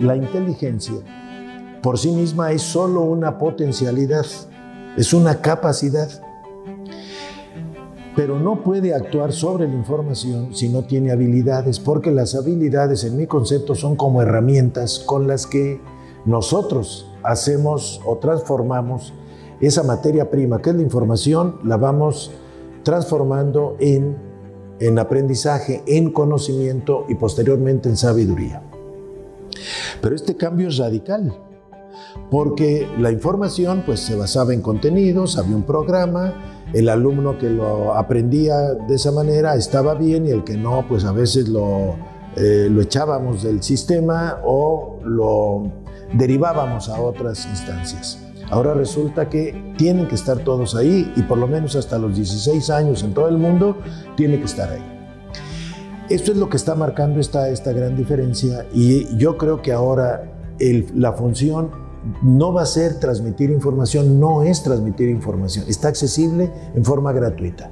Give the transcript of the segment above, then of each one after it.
la inteligencia por sí misma es solo una potencialidad, es una capacidad, pero no puede actuar sobre la información si no tiene habilidades, porque las habilidades, en mi concepto, son como herramientas con las que nosotros hacemos o transformamos esa materia prima, que es la información, la vamos transformando en aprendizaje, en conocimiento y posteriormente en sabiduría. Pero este cambio es radical, porque la información pues se basaba en contenidos, había un programa, el alumno que lo aprendía de esa manera estaba bien y el que no, pues a veces lo echábamos del sistema o lo derivábamos a otras instancias. Ahora resulta que tienen que estar todos ahí y por lo menos hasta los 16 años en todo el mundo tiene que estar ahí. Esto es lo que está marcando esta gran diferencia y yo creo que ahora la función no va a ser transmitir información, no es transmitir información, está accesible en forma gratuita.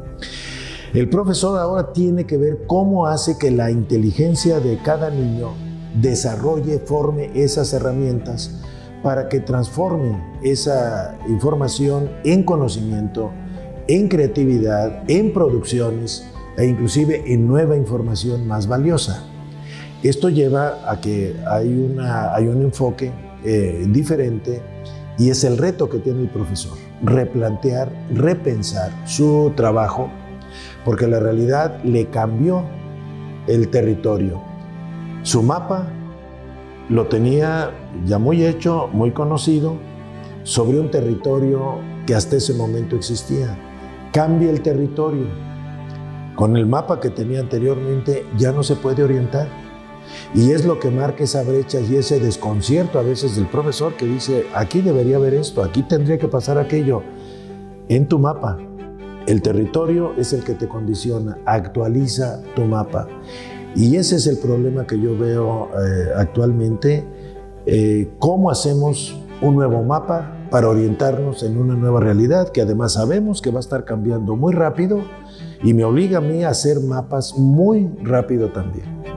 El profesor ahora tiene que ver cómo hace que la inteligencia de cada niño desarrolle, forme esas herramientas para que transforme esa información en conocimiento, en creatividad, en producciones e inclusive en nueva información más valiosa. Esto lleva a que hay un enfoque diferente y es el reto que tiene el profesor, replantear, repensar su trabajo, porque la realidad le cambió el territorio. Su mapa lo tenía ya muy hecho, muy conocido, sobre un territorio que hasta ese momento existía. Cambia el territorio. Con el mapa que tenía anteriormente ya no se puede orientar. Y es lo que marca esa brecha y ese desconcierto a veces del profesor que dice, aquí debería haber esto, aquí tendría que pasar aquello. En tu mapa, el territorio es el que te condiciona, actualiza tu mapa. Y ese es el problema que yo veo actualmente. ¿Cómo hacemos un nuevo mapa para orientarnos en una nueva realidad que además sabemos que va a estar cambiando muy rápido y me obliga a mí a hacer mapas muy rápido también?